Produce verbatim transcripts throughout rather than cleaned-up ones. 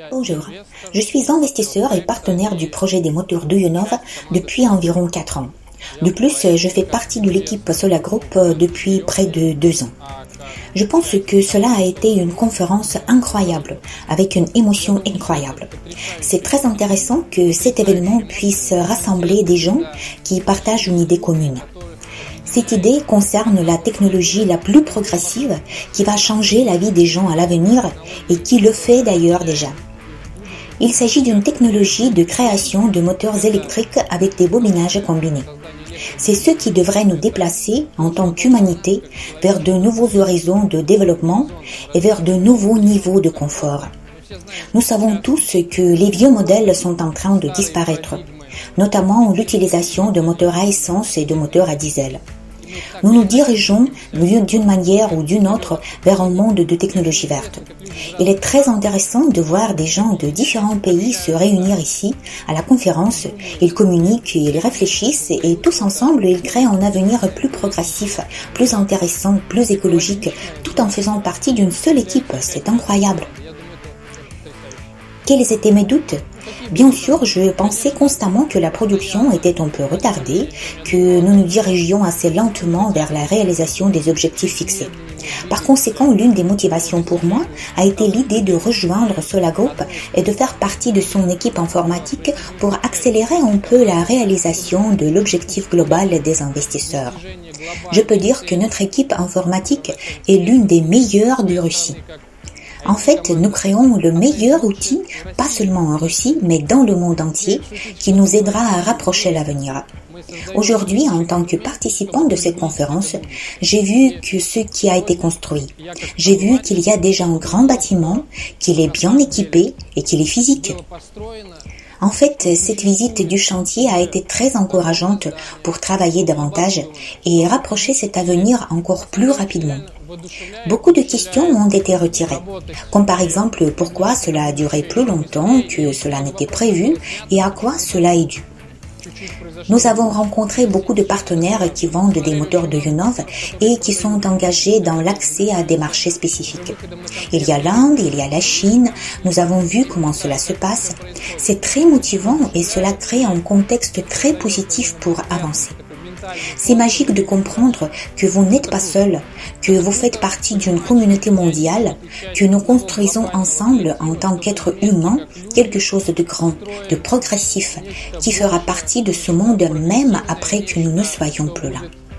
Bonjour, je suis investisseur et partenaire du projet des moteurs d'Uyonov depuis environ quatre ans. De plus, je fais partie de l'équipe Solar Group depuis près de deux ans. Je pense que cela a été une conférence incroyable, avec une émotion incroyable. C'est très intéressant que cet événement puisse rassembler des gens qui partagent une idée commune. Cette idée concerne la technologie la plus progressive qui va changer la vie des gens à l'avenir et qui le fait d'ailleurs déjà. Il s'agit d'une technologie de création de moteurs électriques avec des bobinages combinés. C'est ce qui devrait nous déplacer en tant qu'humanité vers de nouveaux horizons de développement et vers de nouveaux niveaux de confort. Nous savons tous que les vieux modèles sont en train de disparaître, notamment l'utilisation de moteurs à essence et de moteurs à diesel. Nous nous dirigeons d'une manière ou d'une autre vers un monde de technologie verte. Il est très intéressant de voir des gens de différents pays se réunir ici, à la conférence. Ils communiquent, ils réfléchissent et tous ensemble, ils créent un avenir plus progressif, plus intéressant, plus écologique, tout en faisant partie d'une seule équipe. C'est incroyable. Quels étaient mes doutes ? Bien sûr, je pensais constamment que la production était un peu retardée, que nous nous dirigions assez lentement vers la réalisation des objectifs fixés. Par conséquent, l'une des motivations pour moi a été l'idée de rejoindre Solar Group et de faire partie de son équipe informatique pour accélérer un peu la réalisation de l'objectif global des investisseurs. Je peux dire que notre équipe informatique est l'une des meilleures de Russie. En fait, nous créons le meilleur outil, pas seulement en Russie, mais dans le monde entier, qui nous aidera à rapprocher l'avenir. Aujourd'hui, en tant que participant de cette conférence, j'ai vu que ce qui a été construit. J'ai vu qu'il y a déjà un grand bâtiment, qu'il est bien équipé et qu'il est physique. En fait, cette visite du chantier a été très encourageante pour travailler davantage et rapprocher cet avenir encore plus rapidement. Beaucoup de questions ont été retirées, comme par exemple pourquoi cela a duré plus longtemps que cela n'était prévu et à quoi cela est dû. Nous avons rencontré beaucoup de partenaires qui vendent des moteurs d'Uyonov et qui sont engagés dans l'accès à des marchés spécifiques. Il y a l'Inde, il y a la Chine, nous avons vu comment cela se passe. C'est très motivant et cela crée un contexte très positif pour avancer. C'est magique de comprendre que vous n'êtes pas seul, que vous faites partie d'une communauté mondiale, que nous construisons ensemble en tant qu'êtres humains quelque chose de grand, de progressif, qui fera partie de ce monde même après que nous ne soyons plus là.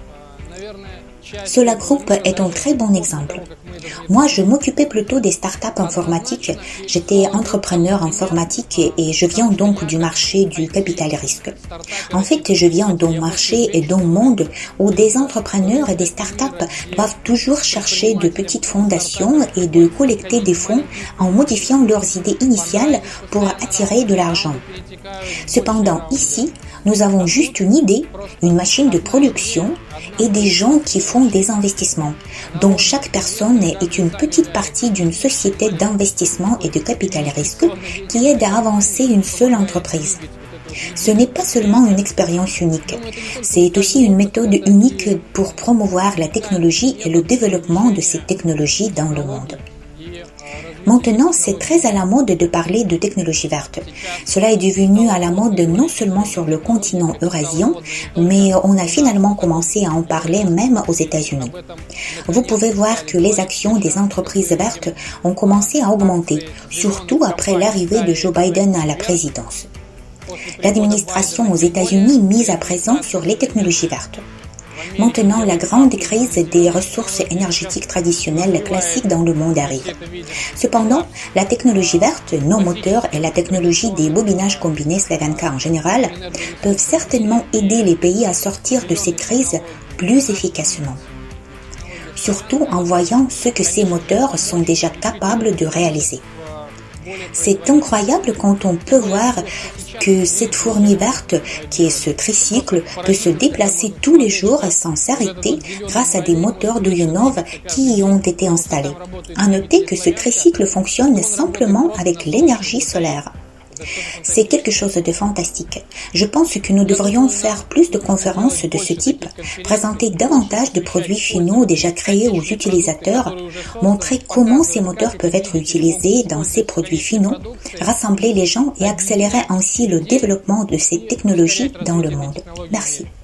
Solar Group est un très bon exemple. Moi, je m'occupais plutôt des startups informatiques. J'étais entrepreneur informatique et je viens donc du marché du capital risque. En fait, je viens d'un marché et d'un monde où des entrepreneurs et des startups doivent toujours chercher de petites fondations et de collecter des fonds en modifiant leurs idées initiales pour attirer de l'argent. Cependant, ici, nous avons juste une idée, une machine de production et des gens qui font des investissements, dont chaque personne est une petite partie d'une société d'investissement et de capital risque qui aide à avancer une seule entreprise. Ce n'est pas seulement une expérience unique, c'est aussi une méthode unique pour promouvoir la technologie et le développement de ces technologies dans le monde. Maintenant, c'est très à la mode de parler de technologie verte. Cela est devenu à la mode non seulement sur le continent eurasien, mais on a finalement commencé à en parler même aux États-Unis. Vous pouvez voir que les actions des entreprises vertes ont commencé à augmenter, surtout après l'arrivée de Joe Biden à la présidence. L'administration aux États-Unis mise à présent sur les technologies vertes. Maintenant, la grande crise des ressources énergétiques traditionnelles classiques dans le monde arrive. Cependant, la technologie verte, nos moteurs et la technologie des bobinages combinés Slavenka en général peuvent certainement aider les pays à sortir de ces crises plus efficacement. Surtout en voyant ce que ces moteurs sont déjà capables de réaliser. C'est incroyable quand on peut voir que cette fourmi verte, qui est ce tricycle, peut se déplacer tous les jours sans s'arrêter grâce à des moteurs d'Uyonov qui y ont été installés. À noter que ce tricycle fonctionne simplement avec l'énergie solaire. C'est quelque chose de fantastique. Je pense que nous devrions faire plus de conférences de ce type, présenter davantage de produits finaux déjà créés aux utilisateurs, montrer comment ces moteurs peuvent être utilisés dans ces produits finaux, rassembler les gens et accélérer ainsi le développement de ces technologies dans le monde. Merci.